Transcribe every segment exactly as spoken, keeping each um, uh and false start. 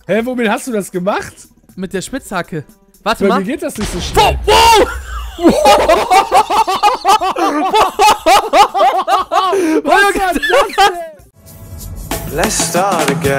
Hä, womit hast du das gemacht? Mit der Spitzhacke. Warte Bei mal. mir geht das nicht so schnell. Wow! Was war das denn? Let's start again.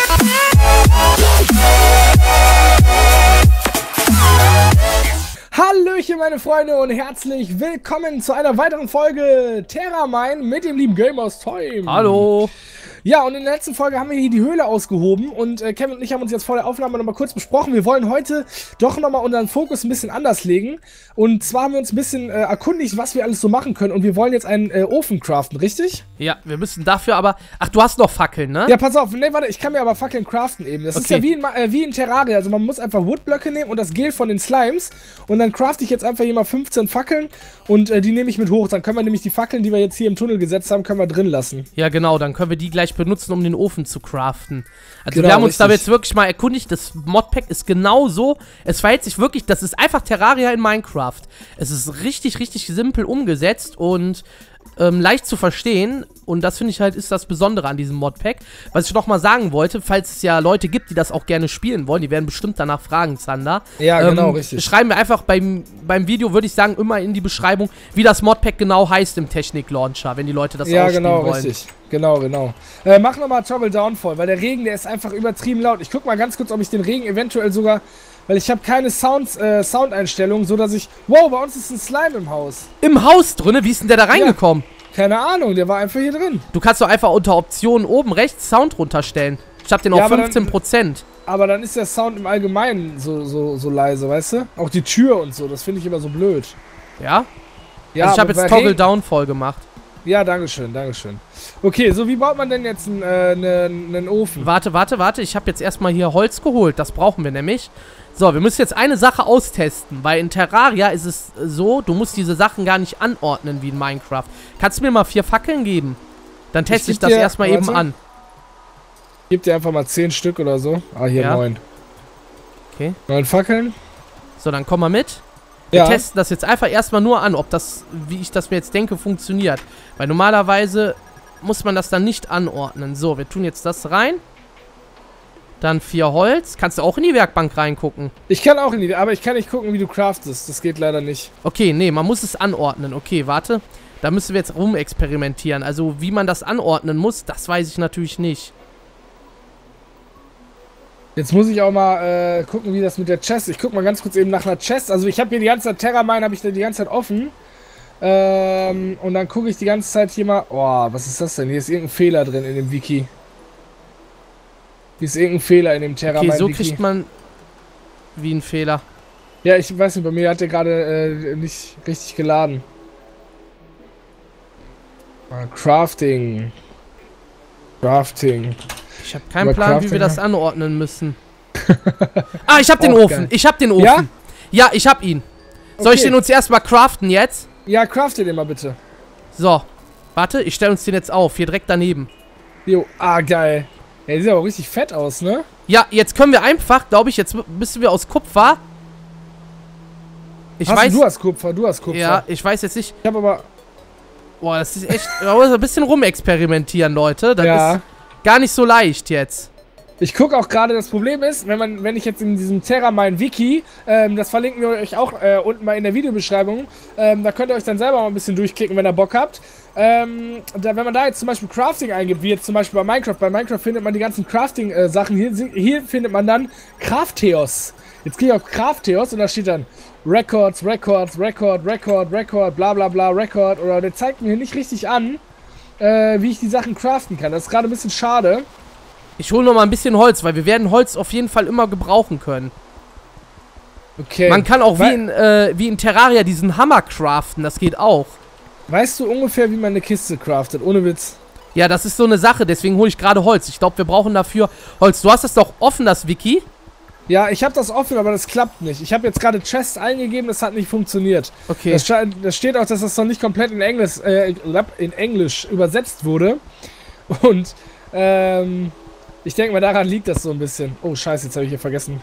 Hallöchen meine Freunde und herzlich willkommen zu einer weiteren Folge Terramine mit dem lieben Gamerstoym. Hallo. Ja, und in der letzten Folge haben wir hier die Höhle ausgehoben und äh, Kevin und ich haben uns jetzt vor der Aufnahme nochmal kurz besprochen. Wir wollen heute doch nochmal unseren Fokus ein bisschen anders legen. Und zwar haben wir uns ein bisschen äh, erkundigt, was wir alles so machen können. Und wir wollen jetzt einen äh, Ofen craften, richtig? Ja, wir müssen dafür aber... Ach, du hast noch Fackeln, ne? Ja, pass auf. Ne, warte, ich kann mir aber Fackeln craften eben. Das Okay. ist ja wie in, äh, wie in Terraria. Also man muss einfach Woodblöcke nehmen und das Gel von den Slimes. Und dann crafte ich jetzt einfach hier mal fünfzehn Fackeln. Und äh, die nehme ich mit hoch. Dann können wir nämlich die Fackeln, die wir jetzt hier im Tunnel gesetzt haben, können wir drin lassen. Ja, genau. Dann können wir die gleich benutzen, um den Ofen zu craften. Also Genau, wir haben uns da richtig. jetzt wirklich mal erkundigt. Das Modpack ist genau so. Es verhält sich wirklich... Das ist einfach Terraria in Minecraft. Es ist richtig, richtig simpel umgesetzt und ähm, leicht zu verstehen. Und das finde ich halt ist das Besondere an diesem Modpack. Was ich noch mal sagen wollte, falls es ja Leute gibt, die das auch gerne spielen wollen, die werden bestimmt danach fragen, Zander. Ja, ähm, genau, richtig. Schreiben wir einfach beim, beim Video, würde ich sagen, immer in die Beschreibung, wie das Modpack genau heißt im Technik-Launcher, wenn die Leute das Ja, ausspielen genau, wollen. richtig. Genau, genau. Äh, mach nochmal Trouble Downfall, weil der Regen, der ist einfach übertrieben laut. Ich guck mal ganz kurz, ob ich den Regen eventuell sogar... Weil ich habe keine Sounds, äh, Soundeinstellungen, so dass ich... Wow, bei uns ist ein Slime im Haus. Im Haus drinne? Wie ist denn der da reingekommen? Keine Ahnung, der war einfach hier drin. Du kannst doch einfach unter Optionen oben rechts Sound runterstellen. Ich hab den Ja, auf aber dann- fünfzehn Prozent. Aber dann ist der Sound im Allgemeinen so, so, so leise, weißt du? Auch die Tür und so, das finde ich immer so blöd. Ja? Ja, also ich habe aber jetzt bei Toggle Regen- Downfall gemacht. Ja, dankeschön, dankeschön. Okay, so wie baut man denn jetzt einen, äh, einen, einen Ofen? Warte, warte, warte. Ich habe jetzt erstmal hier Holz geholt. Das brauchen wir nämlich. So, wir müssen jetzt eine Sache austesten. Weil in Terraria ist es so, du musst diese Sachen gar nicht anordnen wie in Minecraft. Kannst du mir mal vier Fackeln geben? Dann teste Ich ich, geb das dir- erstmal eben warte. an. Gib dir einfach mal zehn Stück oder so. Ah, hier Ja. neun. Okay. Neun Fackeln. So, dann komm mal mit. Wir Ja. testen das jetzt einfach erstmal nur an, ob das, wie ich das mir jetzt denke, funktioniert. Weil normalerweise muss man das dann nicht anordnen. So, wir tun jetzt das rein. Dann vier Holz. Kannst du auch in die Werkbank reingucken? Ich kann auch in die, aber ich kann nicht gucken, wie du craftest. Das geht leider nicht. Okay, nee, man muss es anordnen. Okay, warte. Da müssen wir jetzt rumexperimentieren. Also, wie man das anordnen muss, das weiß ich natürlich nicht. Jetzt muss ich auch mal äh, gucken, wie das mit der Chest. Ich guck mal ganz kurz eben nach einer Chest. Also ich habe hier die ganze Zeit Terramine, habe ich da die ganze Zeit offen. Ähm, und dann gucke ich die ganze Zeit hier mal. Oh, was ist das denn? Hier ist irgendein Fehler drin in dem Wiki. Hier ist irgendein Fehler in dem Terramine Okay, so Wiki. kriegt man wie ein Fehler. Ja, ich weiß nicht, bei mir hat der gerade äh, nicht richtig geladen. Ah, Crafting. Crafting. Ich habe keinen Aber Plan, wie Crafting, wir das ja. anordnen müssen. Ah, ich habe den Auch Ofen. geil. Ich habe den Ofen. Ja? Ja, ich habe ihn. Soll ich Okay. den uns erstmal craften jetzt? Ja, crafte den mal bitte. So. Warte, ich stelle uns den jetzt auf. Hier direkt daneben. Jo, ah, geil. Ja, der sieht aber richtig fett aus, ne? Ja, jetzt können wir einfach, glaube ich, jetzt müssen wir aus Kupfer. Ich hast weiß. du, du hast Kupfer, du hast Kupfer. Ja, ich weiß jetzt nicht. Ich habe aber... Boah, das ist echt. Man muss ein bisschen rumexperimentieren, Leute. Das Ja. ist gar nicht so leicht jetzt. Ich gucke auch gerade, das Problem ist, wenn man, wenn ich jetzt in diesem Terramine Wiki, ähm, das verlinken wir euch auch äh, unten mal in der Videobeschreibung, ähm, da könnt ihr euch dann selber mal ein bisschen durchklicken, wenn ihr Bock habt. Ähm, da, wenn man da jetzt zum Beispiel Crafting eingibt, wie jetzt zum Beispiel bei Minecraft, bei Minecraft findet man die ganzen Crafting-Sachen, hier, hier findet man dann Crafteos. Jetzt gehe ich auf Crafteos und da steht dann Records, Records, Record, Record, Record, bla bla bla, Record, oder der zeigt mir hier nicht richtig an, äh, wie ich die Sachen craften kann. Das ist gerade ein bisschen schade. Ich hole noch mal ein bisschen Holz, weil wir werden Holz auf jeden Fall immer gebrauchen können. Okay. Man kann auch wie Wei- in, äh, wie in Terraria diesen Hammer craften, das geht auch. Weißt du ungefähr, wie man eine Kiste craftet? Ohne Witz. Ja, das ist so eine Sache, deswegen hole ich gerade Holz. Ich glaube, wir brauchen dafür Holz. Du hast das doch offen, das Wiki? Ja, ich habe das offen, aber das klappt nicht. Ich habe jetzt gerade Chest eingegeben, das hat nicht funktioniert. Okay. Das, sche- das steht auch, dass das noch nicht komplett in Englisch, äh, in Englisch übersetzt wurde. Und, ähm, ich denke mal, daran liegt das so ein bisschen. Oh, scheiße, jetzt habe ich hier vergessen.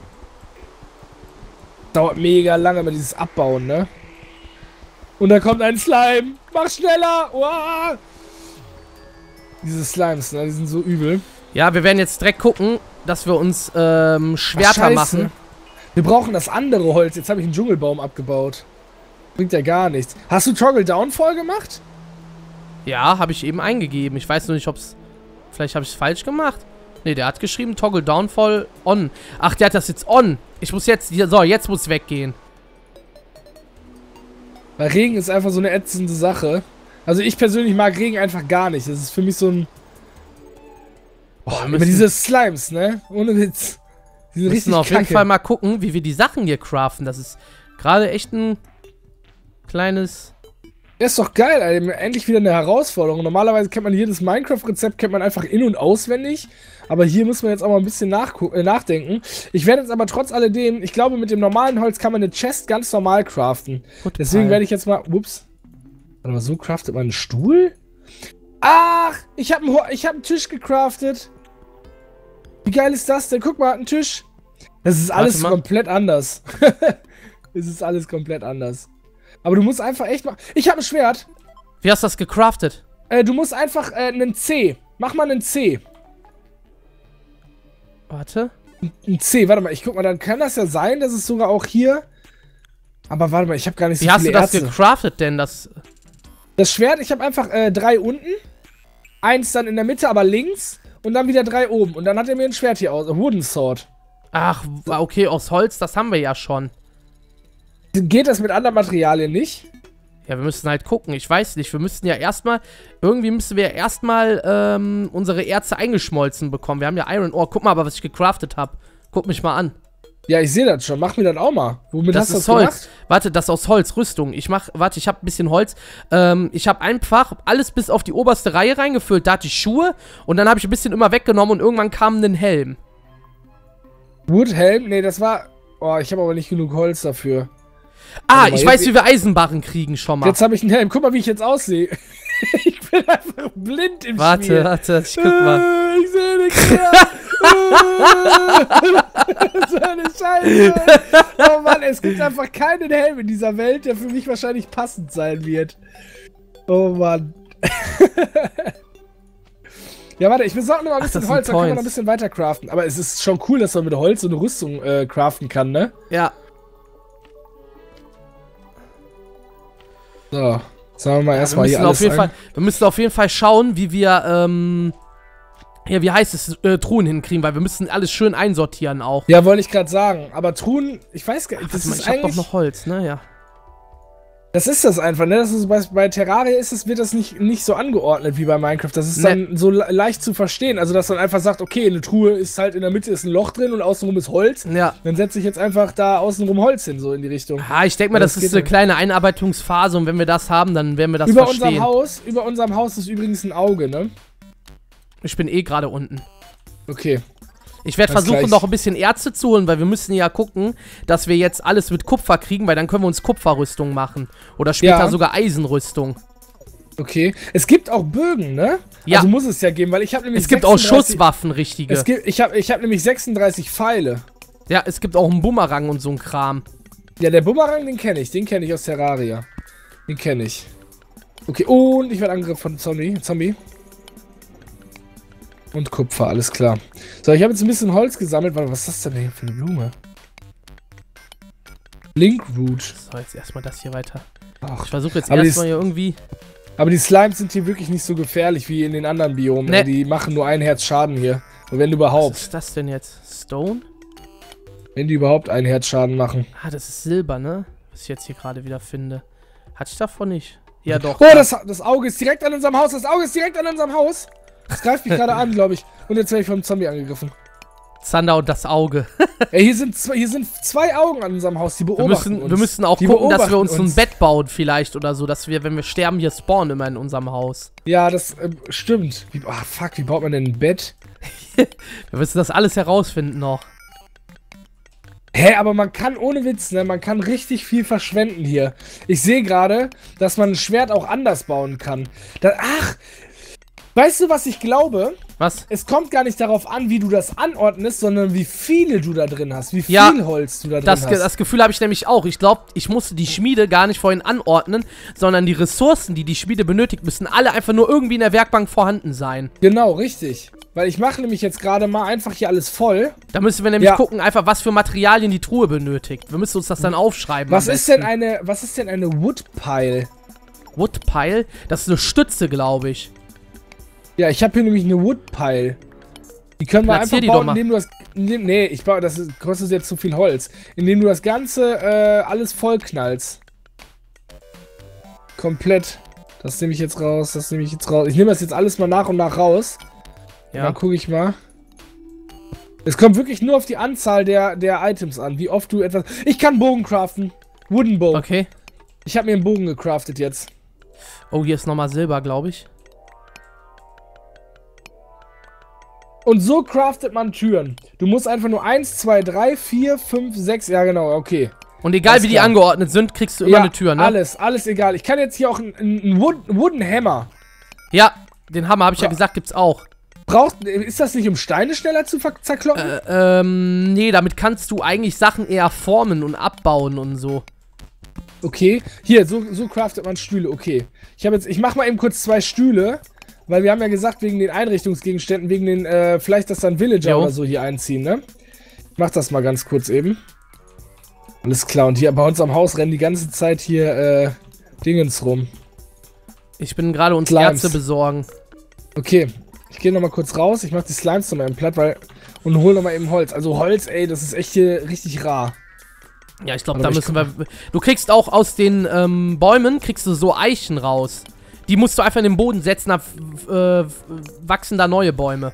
Dauert mega lange mit dieses Abbauen, ne? Und da kommt ein Slime. Mach schneller! Uah! Diese Slimes, ne? Die sind so übel. Ja, wir werden jetzt direkt gucken. dass wir uns ähm, Schwerter Ach, machen. Wir brauchen das andere Holz. Jetzt habe ich einen Dschungelbaum abgebaut. Bringt ja gar nichts. Hast du Toggle Downfall gemacht? Ja, habe ich eben eingegeben. Ich weiß nur nicht, ob es... Vielleicht habe ich es falsch gemacht. Ne, der hat geschrieben Toggle Downfall on. Ach, der hat das jetzt on. Ich muss jetzt... So, jetzt muss es weggehen. Weil Regen ist einfach so eine ätzende Sache. Also ich persönlich mag Regen einfach gar nicht. Das ist für mich so ein... Boah, wir immer müssen- diese Slimes, ne? Ohne Witz. Die sind Wir richtig müssen auf kacke. jeden Fall mal gucken, wie wir die Sachen hier craften. Das ist gerade echt ein kleines... Das ist doch geil, Alter. Endlich wieder eine Herausforderung. Normalerweise kennt man jedes Minecraft-Rezept, kennt man einfach in- und auswendig. Aber hier müssen wir jetzt auch mal ein bisschen nachgu- äh, nachdenken. Ich werde jetzt aber trotz alledem, ich glaube, mit dem normalen Holz kann man eine Chest ganz normal craften. Gut, Deswegen Pfeil. werde ich jetzt mal... Ups. Warte mal, so craftet man einen Stuhl? Ach, ich habe einen, Ho- ich hab einen Tisch gecraftet. Wie geil ist das denn? Guck mal, ein Tisch. Das ist alles mal. komplett anders. Es ist alles komplett anders. Aber du musst einfach echt mal... Ich habe ein Schwert. Wie hast du das gecraftet? Äh, du musst einfach äh, einen C. Mach mal einen C. Warte. Ein C, warte mal, ich guck mal, dann kann das ja sein, dass es sogar auch hier... Aber warte mal, ich habe gar nicht so Wie hast du viele das Erze. gecraftet denn? Das... Das Schwert, ich habe einfach äh, drei unten, eins dann in der Mitte, aber links und dann wieder drei oben. Und dann hat er mir ein Schwert hier aus, ein Wooden Sword. Ach, okay, aus Holz, das haben wir ja schon. Geht das mit anderen Materialien nicht? Ja, wir müssen halt gucken. Ich weiß nicht, wir müssten ja erstmal... Irgendwie müssen wir erstmal ähm, unsere Erze eingeschmolzen bekommen. Wir haben ja Iron Ore. Guck mal aber, was ich gecraftet habe. Guck mich mal an. Ja, ich sehe das schon. Mach mir das auch mal. Womit Das hast du ist das Holz. gemacht? Warte, das ist aus Holz, Rüstung. Ich mach, warte, ich habe ein bisschen Holz. Ähm, ich habe einfach alles bis auf die oberste Reihe reingefüllt. Da hatte ich Schuhe und dann habe ich ein bisschen immer weggenommen und irgendwann kam ein Helm. Woodhelm? Nee, das war... Oh, ich habe aber nicht genug Holz dafür. Ah, Warte mal, ich weiß, jetzt- wie wir Eisenbarren kriegen schon mal. Jetzt habe ich einen Helm. Guck mal, wie ich jetzt aussehe. Ich bin einfach blind im Warte, Spiel. warte, ich guck mal. Äh, Ich sehe nichts mehr. Äh, so eine Scheiße. Oh Mann, es gibt einfach keinen Helm in dieser Welt, der für mich wahrscheinlich passend sein wird. Oh Mann. Ja, warte, ich besorge noch mal ein Ach, bisschen das sind Holz, dann können wir noch ein Points. bisschen weiter craften. Aber es ist schon cool, dass man mit Holz so eine Rüstung äh, craften kann, ne? Ja. So, sagen wir mal Wir erstmal müssen, hier auf alles jeden ein. Fall, wir müssen auf jeden Fall schauen, wie wir, ähm, ja, wie heißt es, äh, Truhen hinkriegen, weil wir müssen alles schön einsortieren auch. Ja, wollte ich gerade sagen. Aber Truhen, ich weiß gar nicht, das Warte mal, ist ich hab doch eigentlich... noch Holz, ne, ja. Das ist das einfach, ne? Das ist bei, bei Terraria ist es, wird das nicht, nicht so angeordnet wie bei Minecraft. Das ist Ne. dann so le leicht zu verstehen. Also, dass man einfach sagt, okay, eine Truhe ist halt in der Mitte ist ein Loch drin und außenrum ist Holz. Ja. Dann setze ich jetzt einfach da außenrum Holz hin, so in die Richtung. Ah, ich denke mal, Ja, das, das ist geht eine ja. kleine Einarbeitungsphase und wenn wir das haben, dann werden wir das Über verstehen. unserem Haus, über unserem Haus ist übrigens ein Auge, ne? Ich bin eh gerade unten. Okay. Ich werde Alles versuchen, gleich. noch ein bisschen Erze zu holen, weil wir müssen ja gucken, dass wir jetzt alles mit Kupfer kriegen, weil dann können wir uns Kupferrüstung machen. Oder später Ja. sogar Eisenrüstung. Okay. Es gibt auch Bögen, ne? Ja. Also muss es ja geben, weil ich habe nämlich Es gibt auch sechsunddreißig Schusswaffen, richtige. Es gibt, ich habe ich hab nämlich sechsunddreißig Pfeile. Ja, es gibt auch einen Bumerang und so ein Kram. Ja, der Bumerang, den kenne ich. Den kenne ich aus Terraria. Den kenne ich. Okay, und ich werde angegriffen von Zombie. Zombie. Und Kupfer, alles klar. So, ich habe jetzt ein bisschen Holz gesammelt. Warte, was ist das denn hier für eine Blume? Linkroot. So, jetzt erstmal das hier weiter. Ach, Ich versuche jetzt Aber die erstmal hier irgendwie... aber die Slimes sind hier wirklich nicht so gefährlich wie in den anderen Biomen. Nee. Die machen nur ein Herz Schaden hier. Und wenn Was überhaupt. ist das denn jetzt? Stone? Wenn die überhaupt einen Herz Schaden machen. Ah, das ist Silber, ne? Was ich jetzt hier gerade wieder finde. Hatte ich davon nicht? Ja, doch. Oh, das, das Auge ist direkt an unserem Haus. Das Auge ist direkt an unserem Haus. Das greift mich gerade an, glaube ich. Und jetzt werde ich vom Zombie angegriffen. Zander und das Auge. Ey, hier sind, zwei, hier sind zwei Augen an unserem Haus, die Wir beobachten müssen, uns. wir müssen auch Die gucken, dass wir beobachten uns so ein uns. Bett bauen vielleicht oder so, dass wir, wenn wir sterben, hier spawnen immer in unserem Haus. Ja, das ähm, stimmt. Wie, ah, fuck, wie baut man denn ein Bett? Wir müssen das alles herausfinden noch. Hä, aber man kann, ohne Witz, ne, man kann richtig viel verschwenden hier. Ich sehe gerade, dass man ein Schwert auch anders bauen kann. Da, ach, weißt du, was ich glaube? Was? Es kommt gar nicht darauf an, wie du das anordnest, sondern wie viele du da drin hast, wie viel Ja, Holz du da drin Das, hast. Ge- das Gefühl habe ich nämlich auch. Ich glaube, ich musste die Schmiede gar nicht vorhin anordnen, sondern die Ressourcen, die die Schmiede benötigt, müssen alle einfach nur irgendwie in der Werkbank vorhanden sein. Genau, richtig. Weil ich mache nämlich jetzt gerade mal einfach hier alles voll. Da müssen wir nämlich Ja. gucken, einfach was für Materialien die Truhe benötigt. Wir müssen uns das dann aufschreiben. Was am ist denn besten. eine, was ist denn eine Woodpile? Woodpile? Das ist eine Stütze, glaube ich. Ja, ich habe hier nämlich eine Woodpile. Die können wir Platzier einfach die doch bauen, mal. indem du das... Indem, nee, ich baue, das ist, kostet jetzt zu viel Holz. Indem du das Ganze äh, alles vollknallst. Komplett. Das nehme ich jetzt raus, das nehme ich jetzt raus. Ich nehme das jetzt alles mal nach und nach raus. Und Ja. dann gucke ich mal. Es kommt wirklich nur auf die Anzahl der, der Items an, wie oft du etwas... Ich kann Bogen craften. Wooden Bow. Okay. Ich habe mir einen Bogen gecraftet jetzt. Oh, hier ist nochmal Silber, glaube ich. Und so craftet man Türen. Du musst einfach nur eins, zwei, drei, vier, fünf, sechs... Ja genau, okay. Und egal Alles wie die klar. angeordnet sind, kriegst du immer eine Tür, ne? alles, alles egal. Ich kann jetzt hier auch einen, einen Wood, Wooden Hammer. Ja, den Hammer, habe ich ja Ja. gesagt, gibt's auch. Braucht, ist das nicht, um Steine schneller zu ver- zerkloppen? Äh, ähm, nee, damit kannst du eigentlich Sachen eher formen und abbauen und so. Okay. Hier, so, so craftet man Stühle, okay. Ich habe jetzt, ich mach mal eben kurz zwei Stühle, weil wir haben ja gesagt, wegen den Einrichtungsgegenständen, wegen den, äh, vielleicht, dass dann Villager Jo. oder so hier einziehen, ne? Ich mach das mal ganz kurz eben. Alles klar, und hier bei uns am Haus rennen die ganze Zeit hier, äh, Dingens rum. Ich bin gerade uns Slimes. Erze besorgen. Okay, ich gehe nochmal kurz raus. Ich mach die Slimes nochmal im Platt, weil. Und hol nochmal eben Holz. Also Holz, ey, das ist echt hier richtig rar. Ja, ich glaube, Aber da ich müssen wir... Du kriegst auch aus den ähm, Bäumen, kriegst du so Eichen raus. Die musst du einfach in den Boden setzen, da f- äh, wachsen da neue Bäume.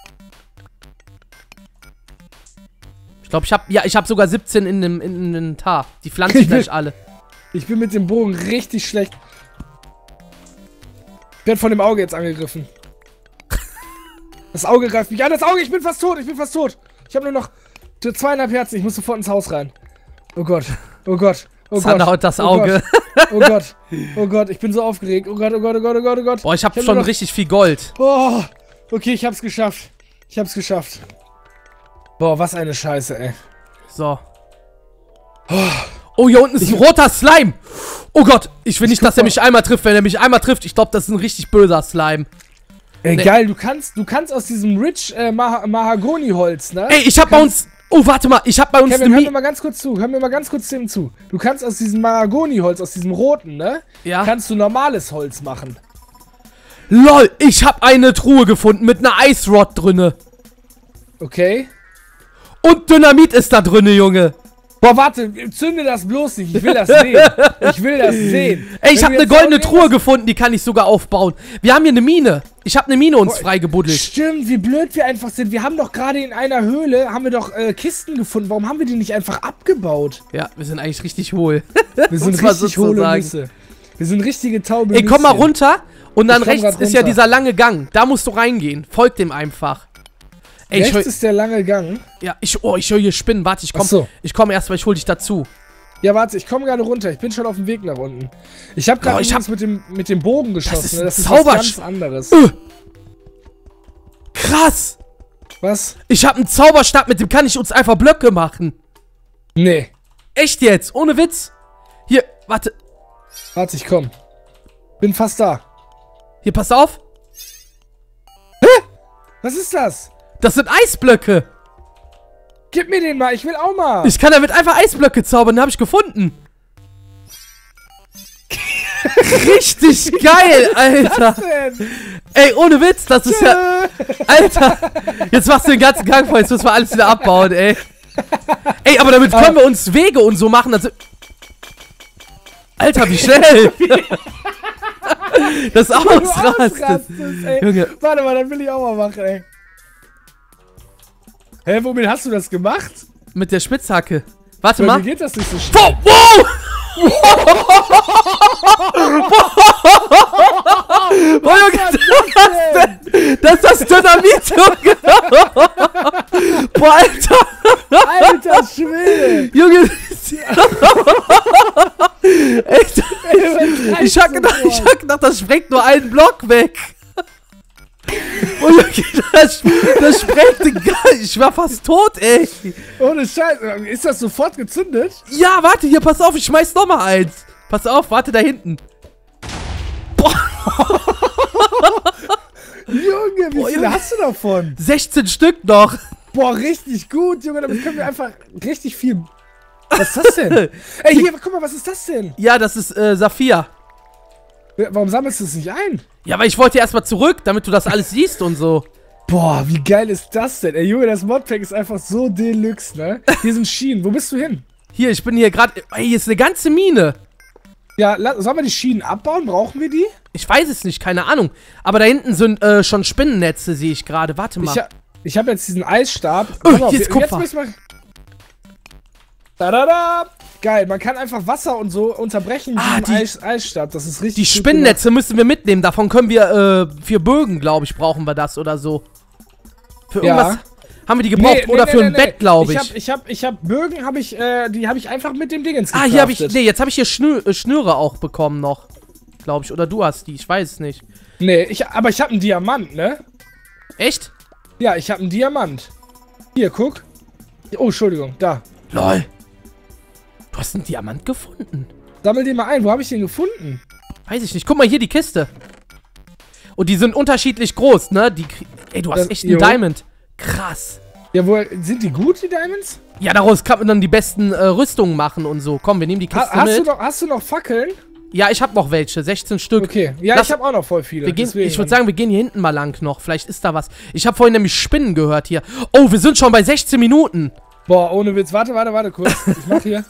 Ich glaube, ich habe ja, ich habe sogar siebzehn in dem in, in den Tar. Die pflanze ich gleich alle. Ich bin mit dem Bogen richtig schlecht. Ich werde von dem Auge jetzt angegriffen. Das Auge greift mich an. Das Auge, ich bin fast tot. Ich bin fast tot. Ich habe nur noch zweieinhalb Herzen. Ich muss sofort ins Haus rein. Oh Gott. Oh Gott. Oh Sander Gott. haut das Oh Auge. Gott. Oh Gott. Oh Gott. Ich bin so aufgeregt. Oh Gott, oh Gott, oh Gott, oh Gott, oh Gott. Boah, ich habe hab schon nur noch- richtig viel Gold. Oh. Okay, ich hab's geschafft. Ich hab's geschafft. Boah, was eine Scheiße, ey. So. Oh, hier unten ist ein roter Slime. Oh Gott, ich will nicht, dass er mich einmal trifft. Wenn er mich einmal trifft, ich glaube, das ist ein richtig böser Slime. Ey, Nee. geil, du kannst, du kannst aus diesem Rich äh, Mah Mahagoni-Holz, ne? Ey, ich hab bei uns... Oh, warte mal, ich hab bei uns Kevin, eine hör mir Mi... mal ganz kurz zu, hör mir mal ganz kurz dem zu. Du kannst aus diesem Mahagoni-Holz, aus diesem roten, ne? Ja. Kannst du normales Holz machen. LOL, ich hab eine Truhe gefunden mit einer Ice Rod drinne. Okay? Und Dynamit ist da drinne, Junge. Boah, warte, zünde das bloß nicht. Ich will das sehen. Ich will das sehen. Ey, ich Wenn hab du eine jetzt goldene noch Truhe gefunden, die kann ich sogar aufbauen. Wir haben hier eine Mine. Ich hab eine Mine uns Boah, freigebuddelt. Stimmt, wie blöd wir einfach sind. Wir haben doch gerade in einer Höhle, haben wir doch äh, Kisten gefunden. Warum haben wir die nicht einfach abgebaut? Ja, wir sind eigentlich richtig hohl. Wir sind Um es mal richtig so zu hohle sagen. Nüsse. Wir sind richtige taube Ey, komm mal Nüsschen. runter. Und dann Ich komm rechts grad ist ja runter. dieser lange Gang. Da musst du reingehen. Folg dem einfach. Ey, ich Rechts hör, ist der lange Gang. ja, ich, oh, ich höre hier Spinnen. Warte, ich komm, Ach so. ich komm erst, weil ich hol dich dazu. Ja, warte, ich komme gerade runter. Ich bin schon auf dem Weg nach unten. Ich habe Boah, gerade ich hab- mit dem, mit dem Bogen geschossen. ist ne? ein das ist Zaubersch- was ganz anderes. Äh. Krass. Was? Ich hab einen Zauberstab, mit dem kann ich uns einfach Blöcke machen. Nee. Echt jetzt? Ohne Witz? Hier, warte. Warte, ich komm. Bin fast da. Hier, pass auf. Was ist das? Das sind Eisblöcke. Gib mir den mal, ich will auch mal. Ich kann damit einfach Eisblöcke zaubern, den habe ich gefunden. Richtig geil, Alter. denn? Ey, ohne Witz, das ist ja... Alter, jetzt machst du den ganzen Gang voll, jetzt müssen wir alles wieder abbauen, ey. Ey, aber damit können wir uns Wege und so machen, also... Alter, wie schnell. Das Du ausrastet. ausrastest, ey. Junge. Warte mal, dann will ich auch mal machen, ey. Hä, womit hast du das gemacht? Mit der Spitzhacke. Warte Bei mal. mir geht das nicht so schnell. Wow! Wow! Boah, Junge, das ist das Dynamit, Junge! Boah, Alter! Alter Schwede! Junge! Echt? Ich hab gedacht, ich hab gedacht, das sprengt nur einen Block weg. Oh, Junge, das, das sprengte gar nicht. Ich war fast tot, ey. Ohne Scheiß. Ist das sofort gezündet? Ja, warte, hier, pass auf, ich schmeiß noch mal eins. Pass auf, warte da hinten. Junge, wie Boah, viele Junge. hast du davon? sechzehn Stück noch. Boah, richtig gut, Junge. Damit können wir einfach richtig viel... Was ist das denn? Ey, hier, guck mal, was ist das denn? Ja, das ist äh, Saphir. Warum sammelst du es nicht ein? Ja, aber ich wollte erstmal zurück, damit du das alles siehst und so. Boah, wie geil ist das denn? Ey, Junge, das Modpack ist einfach so deluxe, ne? Hier sind Schienen. Wo bist du hin? Hier, ich bin hier gerade... Ey, hier ist eine ganze Mine. Ja, la- sollen wir die Schienen abbauen? Brauchen wir die? Ich weiß es nicht, keine Ahnung. Aber da hinten sind äh, schon Spinnennetze, sehe ich gerade. Warte mal. Ich, ha ich habe jetzt diesen Eisstab. Oh, Pass auf, hier ist jetzt Kupfer. müssen wir... Da, da, da. Geil, man kann einfach Wasser und so unterbrechen mit Ah, diesem die- Eis Eisstab. Das ist richtig Die gut Spinnennetze müssen wir mitnehmen. Davon können wir, äh, für Bögen, glaube ich, brauchen wir das oder so. Für Ja. irgendwas haben wir die gemacht. gebraucht. Nee, oder nee, für nee, ein nee, Bett, glaube Ich ich. hab, ich hab, ich hab Bögen, habe ich, äh, die habe ich einfach mit dem Dingens Ah, hier habe ich, gecraftet. nee, jetzt habe ich hier Schnür, äh, Schnüre auch bekommen noch. Glaube ich. Oder du hast die, ich weiß es nicht. Nee, ich, aber ich habe einen Diamant, ne? Echt? Ja, ich habe einen Diamant. Hier, guck. Oh, Entschuldigung, da. Lol. Du hast einen Diamant gefunden. Sammel den mal ein. Wo habe ich den gefunden? Weiß ich nicht. Guck mal hier, die Kiste. Und die sind unterschiedlich groß, ne? Die, krie- ey, du hast Das- echt einen jo. Diamond. Krass. Ja, wo sind die gut, die Diamonds? Ja, daraus kann man dann die besten äh, Rüstungen machen und so. Komm, wir nehmen die Kiste Ha hast, du mit. noch, hast du noch Fackeln? Ja, ich habe noch welche. sechzehn Stück. Okay. Ja, Lass- ich habe auch noch voll viele. Wir gehen, deswegen ich würde dann- sagen, wir gehen hier hinten mal lang noch. Vielleicht ist da was. Ich habe vorhin nämlich Spinnen gehört hier. Oh, wir sind schon bei sechzehn Minuten. Boah, ohne Witz. Warte, warte, warte kurz. Ich mach hier.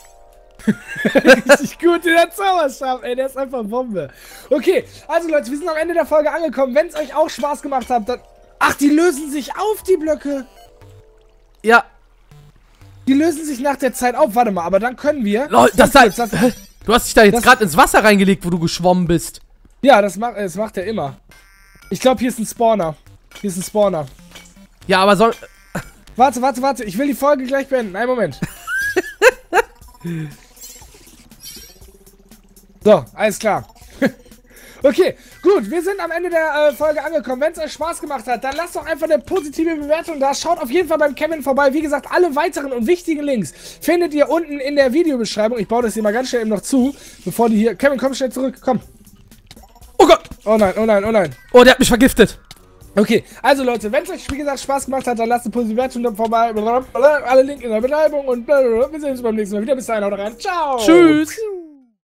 Richtig gut, der Zauberstab, ey, der ist einfach Bombe. Okay, also Leute, wir sind am Ende der Folge angekommen. Wenn es euch auch Spaß gemacht hat, dann... Ach, die lösen sich auf, die Blöcke. Ja. Die lösen sich nach der Zeit auf. Warte mal, aber dann können wir... Lol, das Ganz sei, kurz, das- du hast dich da jetzt das- gerade ins Wasser reingelegt, wo du geschwommen bist. Ja, das, mach, das macht er immer. Ich glaube, hier ist ein Spawner. Hier ist ein Spawner. Ja, aber soll... Warte, warte, warte. Ich will die Folge gleich beenden. Einen Moment. So, alles klar. Okay, gut. Wir sind am Ende der äh, Folge angekommen. Wenn es euch Spaß gemacht hat, dann lasst doch einfach eine positive Bewertung da. Schaut auf jeden Fall beim Kevin vorbei. Wie gesagt, alle weiteren und wichtigen Links findet ihr unten in der Videobeschreibung. Ich baue das hier mal ganz schnell eben noch zu, bevor die hier... Kevin, komm schnell zurück. Komm. Oh Gott. Oh nein, oh nein, oh nein. Oh, der hat mich vergiftet. Okay, also Leute, wenn es euch wie gesagt Spaß gemacht hat, dann lasst eine positive Bewertung vorbei. Alle Links in der Beschreibung und wir sehen uns beim nächsten Mal wieder. Bis dahin, haut rein. Ciao. Tschüss.